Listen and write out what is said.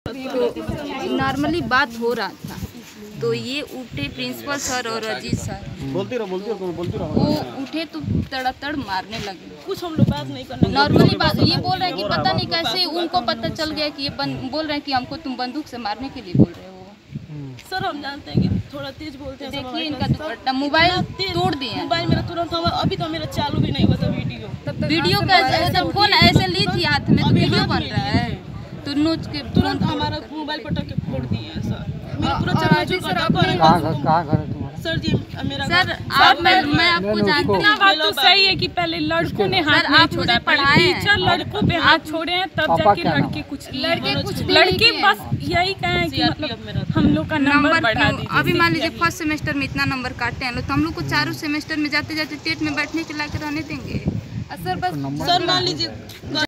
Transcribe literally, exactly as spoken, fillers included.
तो नॉर्मली बात हो रहा था तो ये उठे प्रिंसिपल सर और अजीत सर बोलती रहो बोलती रहो बोलती रहो वो उठे तो तड़ातड़ मारने लगे। कुछ हम लोग बात नहीं करना, नॉर्मली बात ये बोल रहे हैं कि पता नहीं कैसे उनको पता चल गया कि ये बोल रहे हैं कि हमको तुम बंदूक से मारने के लिए बोल रहे हो। सर हम जानते हैं कि थोड़ा तेज बोलते हैं। देखिए इनका दुपट्टा मोबाइल तोड़ दिया। मोबाइल मेरा तुरंत हम अभी तो मेरा चालू भी नहीं हुआ था वीडियो। वीडियो का फोन ऐसे ली थी हाथ में तो वीडियो बन रहा है तो नोच के तुरंत हमारा मोबाइल पटक के फोड़ दिए सर। मेरा पूरा सर जी मेरा सर आप मैं मैं आपको जानती हूँ। बात तो सही है कि पहले लड़कों ने हाथ नहीं छोड़ा, टीचर लड़कों पे हाथ छोड़े हैं तब जाके लड़के कुछ लड़के कुछ लड़के बस यही कहें कि मतलब हम लोग का नंबर बढ़ा दीजिए। अभी मान लीजिए फर्स्ट सेमेस्टर में इतना नंबर काटते हैं तो हम लोग को चारों सेमेस्टर में जाते जाते टेट में बैठने के लायक रहने देंगे। सर बस सर मान लीजिए